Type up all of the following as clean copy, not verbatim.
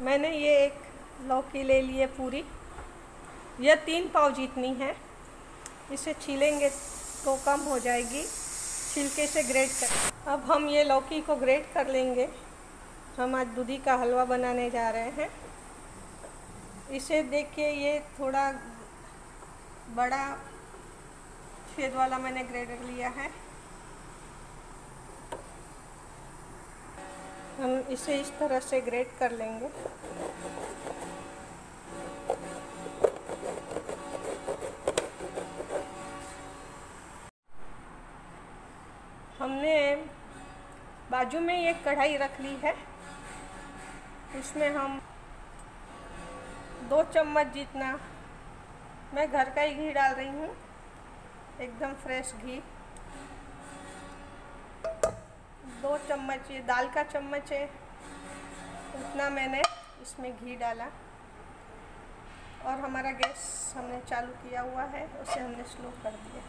मैंने ये एक लौकी ले ली है पूरी, यह 3 पाव जितनी है। इसे छीलेंगे तो कम हो जाएगी, छिलके से ग्रेट कर। अब हम ये लौकी को ग्रेट कर लेंगे। हम आज दूधी का हलवा बनाने जा रहे हैं। इसे देखिए, ये थोड़ा बड़ा छेद वाला मैंने ग्रेटर लिया है। हम इसे इस तरह से ग्रेट कर लेंगे। हमने बाजू में एक कढ़ाई रख ली है, इसमें हम 2 चम्मच जितना, मैं घर का ही घी डाल रही हूँ, एकदम फ्रेश घी। 2 चम्मच, ये दाल का चम्मच है उतना मैंने इसमें घी डाला। और हमारा गैस हमने चालू किया हुआ है, उसे हमने स्लो कर दिया।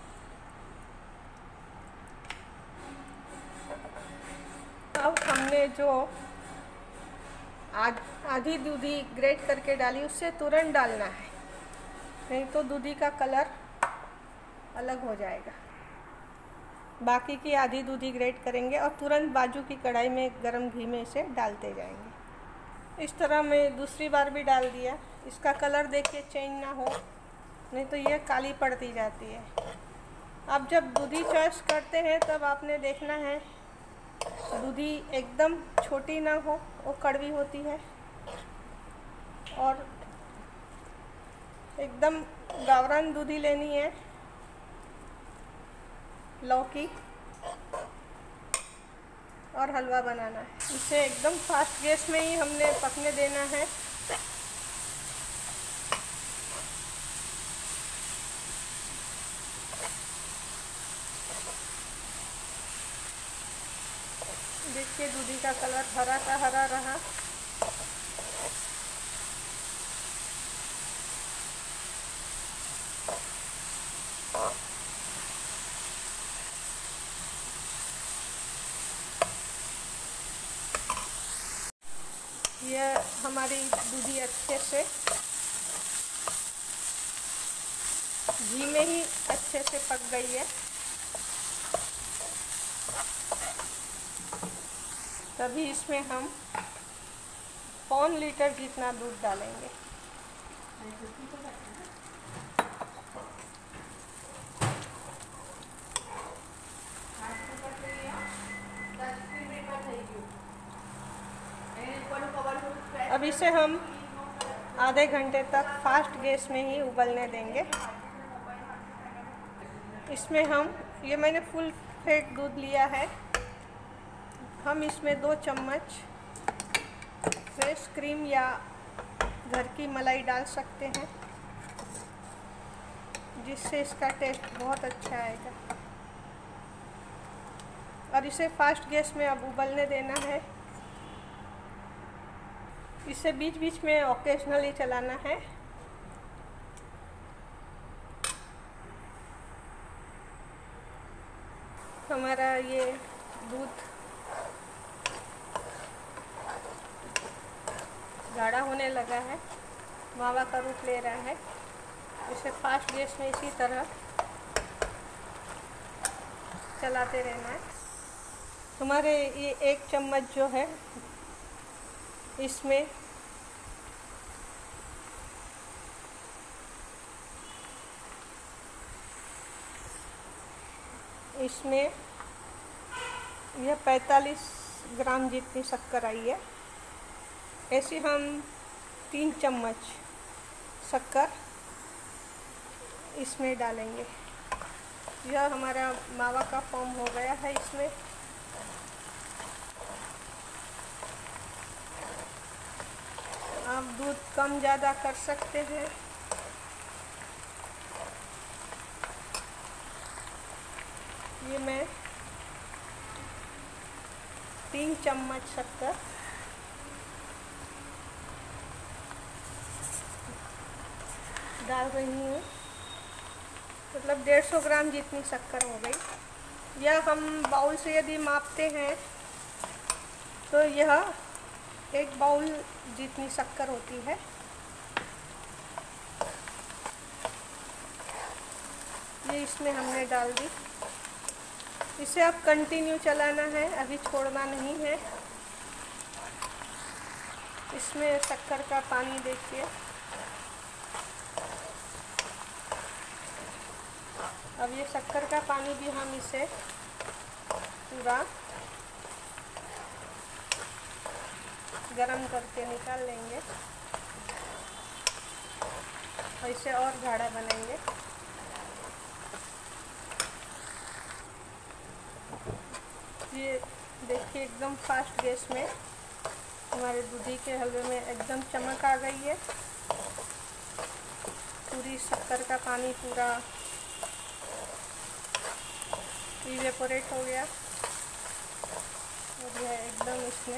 अब हमने जो आधी दूधी ग्रेट करके डाली, उससे तुरंत डालना है, नहीं तो दूधी का कलर अलग हो जाएगा। बाकी की आधी दूधी ग्रेट करेंगे और तुरंत बाजू की कढ़ाई में गरम घी में इसे डालते जाएंगे। इस तरह मैं दूसरी बार भी डाल दिया। इसका कलर देखिए चेंज ना हो, नहीं तो ये काली पड़ती जाती है। अब जब दूधी चॉइस करते हैं तब आपने देखना है दूधी एकदम छोटी ना हो, वो कड़वी होती है, और एकदम गावरान दूधी लेनी है लौकी, और हलवा बनाना है। इसे एकदम फास्ट गैस में ही हमने पकने देना है। देखिए दूधी का कलर हरा का हरा रहा। यह हमारी दूधी अच्छे से घी में ही अच्छे से पक गई है। तभी इसमें हम 1 लीटर जितना दूध डालेंगे। अब इसे हम आधे घंटे तक फास्ट गैस में ही उबलने देंगे। इसमें हम, ये मैंने फुल फैट दूध लिया है, हम इसमें 2 चम्मच फ्रेश क्रीम या घर की मलाई डाल सकते हैं, जिससे इसका टेस्ट बहुत अच्छा आएगा। और इसे फास्ट गैस में अब उबलने देना है। इसे बीच बीच में ओकेजनली चलाना है। हमारा ये दूध गाढ़ा होने लगा है, मावा का रूप ले रहा है। इसे फास्ट गैस में इसी तरह चलाते रहना है। हमारे ये 1 चम्मच जो है, इसमें यह 45 ग्राम जितनी शक्कर आई है। ऐसे हम 3 चम्मच शक्कर इसमें डालेंगे। यह हमारा मावा का फॉर्म हो गया है। इसमें आप दूध कम ज़्यादा कर सकते हैं। ये मैं 3 चम्मच शक्कर डाल रही हूँ, मतलब 150 ग्राम जितनी शक्कर हो गई। यह हम बाउल से यदि मापते हैं तो यह 1 बाउल जितनी शक्कर होती है, ये इसमें हमने डाल दी। इसे अब कंटिन्यू चलाना है, अभी छोड़ना नहीं है। इसमें शक्कर का पानी देखिए, अब ये शक्कर का पानी भी हम इसे पूरा गरम करके निकाल लेंगे और इसे और गाढ़ा बनाएंगे। ये देखिए एकदम फास्ट गैस में हमारे दूधी के हलवे में एकदम चमक आ गई है। पूरी शक्कर का पानी पूरा इवेपोरेट हो गया और यह एकदम इसमें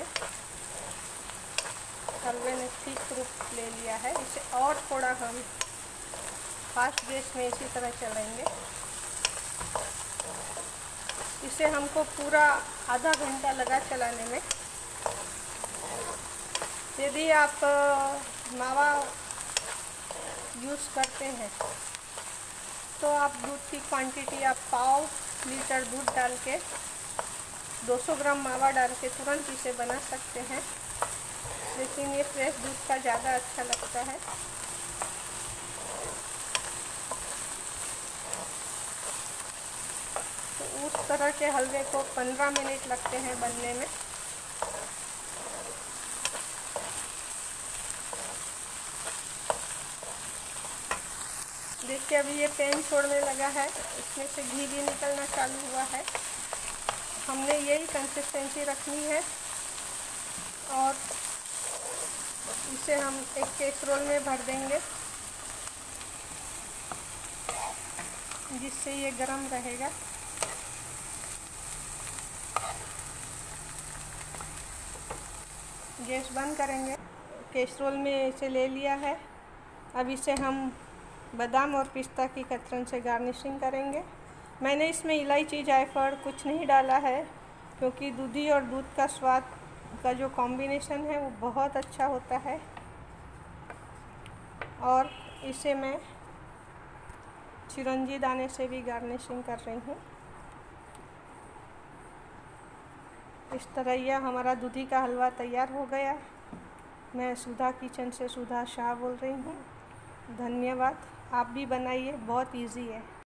हलवे ने थिक रूप ले लिया है। इसे और थोड़ा हम फास्ट गैस में इसी तरह चलाएंगे। इसे हमको पूरा आधा घंटा लगा चलाने में। यदि आप मावा यूज़ करते हैं तो आप दूध की क्वांटिटी आप पाव लीटर दूध डाल के 200 ग्राम मावा डाल के तुरंत इसे बना सकते हैं, लेकिन ये फ्रेश दूध का ज़्यादा अच्छा लगता है। तो उस तरह के हलवे को 15 मिनट लगते हैं बनने में। देखिए अभी ये पैन छोड़ने लगा है, इसमें से घी भी निकलना चालू हुआ है। हमने यही कंसिस्टेंसी रखनी है और इसे हम एक कैसरोल में भर देंगे जिससे ये गरम रहेगा। गैस बंद करेंगे। कैसरोल में इसे ले लिया है। अब इसे हम बादाम और पिस्ता की कतरन से गार्निशिंग करेंगे। मैंने इसमें इलायची जायफल कुछ नहीं डाला है क्योंकि दूधी और दूध का स्वाद का जो कॉम्बिनेशन है वो बहुत अच्छा होता है। और इसे मैं चिरौंजी दाने से भी गार्निशिंग कर रही हूँ। इस तरह यह हमारा दूधी का हलवा तैयार हो गया। मैं सुधा किचन से सुधा शाह बोल रही हूँ। धन्यवाद। आप भी बनाइए, बहुत इजी है।